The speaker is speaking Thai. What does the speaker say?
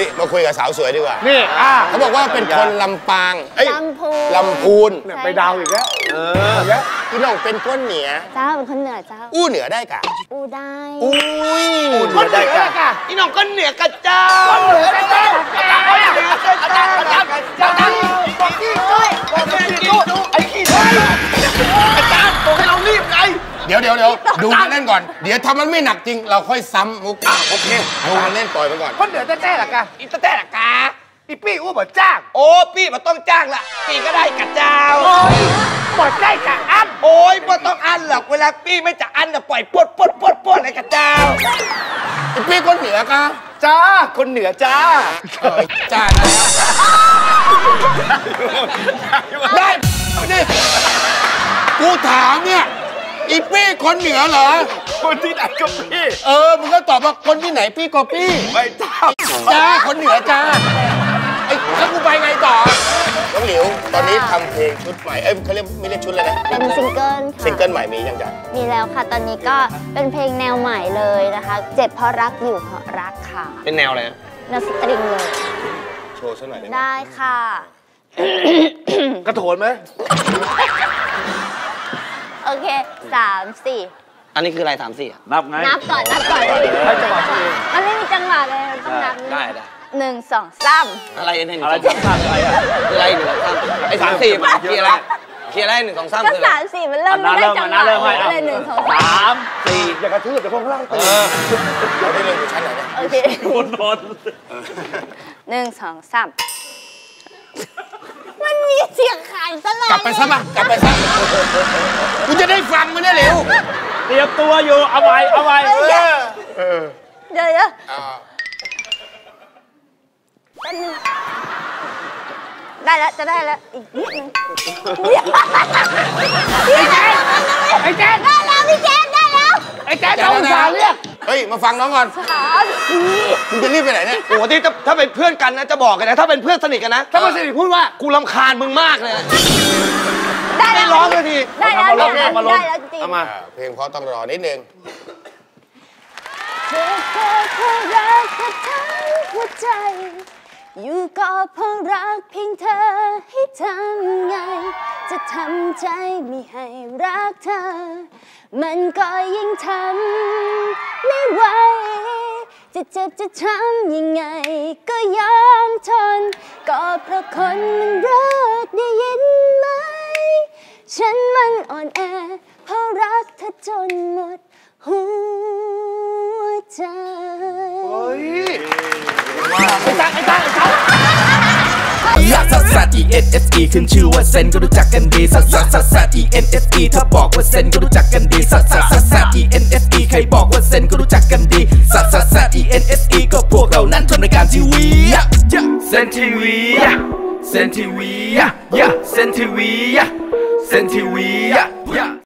มาคุยกับสาวสวยดีกว่านี่เขาบอกว่าเป็นคนลำปางลำพูนไปดาวอีกแล้วพี่น้องเป็นคนเหนือเจ้าเป็นคนเหนือเจ้าอู้เหนือได้กะอู้ได้อู้เหนือได้กะพี่น้องก็เหนือกับเจ้าเหนือได้กะบอกขี้จุ้ยไอ้ขี้จุ้ยอาจารย์บอกให้เรารีบไงเดี๋ยวดูมันเล่นก่อนเดี๋ยวทำมันไม่หนักจริงเราค่อยซ้ำมุกโอเคดูมันเล่นปล่อยมันก่อนคนเหนือแต้ละกะอีแต้ละกะอีปี้อู้บ่จ้างโอ้ปี้บ่ต้องจ้างละปี้ก็ได้กับเจ้าบ่ได้กะอันโอ้ยบ่ต้องอันหรอกเวลาปี้ไม่จะอันจะปล่อยปวดอะไรกับเจ้าอีปี้คนเหนือกะจ้าคนเหนือจ้าจ้าได้นี่กูถามเนี่ยอีปี้คนเหนือเหรอคนที่ไหนก็ปี้มึงก็ตอบว่าคนที่ไหนปี้ก็ปี้ไม่จ้าคนเหนือจ้าไอ้แล้วกูไปไงต่อน้องหลิวตอนนี้ทำเพลงชุดใหม่เขาเรียกไม่เรียกชุดเลยนะเป็นซิงเกิลซิงเกิลใหม่มียังจ๊ะมีแล้วค่ะตอนนี้ก็เป็นเพลงแนวใหม่เลยนะคะเจ็บเพราะรักอยู่เพราะรักค่ะเป็นแนวอะไรแนวสตริงเลยโชว์สักหน่อยได้ค่ะกระโถนไหมโอเค3 4 อันนี้คืออะไร3 4 นับไงนับก่อนให้จังหวะตัวเองมันไม่มีจังหวะเลยต้องนับได้ 1 2 3 อะไรเนี่ยอะไรจังหวะอะไรอะไร1 2 3ไอ้3 4มันคืออะไร1 2 3 ก็3 4มันเริ่มไม่ได้จังหวะเลย1 2 3 4 อย่ากระทืบเดี๋ยวพวกล่างตีเราได้เรื่องอยู่ชั้นไหนเนี่ยโอเค1 2 3มันมีเสียงขายตลอดกลับไปซะกูจะได้ฟังมันได้เร็วเตรียมตัวอยู่เอาไว้เดี๋ยวได้แล้วจะได้แล้วอีกนิดนึงไอ้แจ๊ดได้แล้วพี่แจ๊ดได้แล้วไอ้แจ๊ดต้องสาวเรียกเฮ้ยมาฟังน้องก่อนมึงจะรีบไปไหนเนี่ยโอ้ที่ถ้าเป็นเพื่อนกันนะจะบอกกันนะถ้าเป็นเพื่อนสนิทกันนะถ้าเพื่อนสนิทพูดว่ากูรำคาญมึงมากเลยได้แล้วร้องเลยทีได้แล้วจริงเอามาเพลงเพราะต้องรอนิดนึงเธอเพราะรักเธอทั้งหัวใจอยู่ก็เพราะรักเพียงเธอให้ทำไงจะทำใจไม่ให้รักเธอมันก็ยิ่งทำไม่ไหวจะเจ็บจะช้ำยังไงก็ยอมทนก็เพราะคนมันรักได้ยินไหมฉันมันอ่อนแอเพราะรักเธอจนหมดหัวใจไอ้ตาซัสซัส ENSE ขึ้นชื่อว่าเซนก็รู้จักกันดีซัสซัส ENSE ถ้าบอกว่าเซนก็รู้จักกันดีซัสซัส ENSE ใครบอกว่าเซนก็รู้จักกันดีซัส ENSE ก็พวกเรานั้นทำรายการทีวีเซนทีวีเซนทีวีเซนทีวี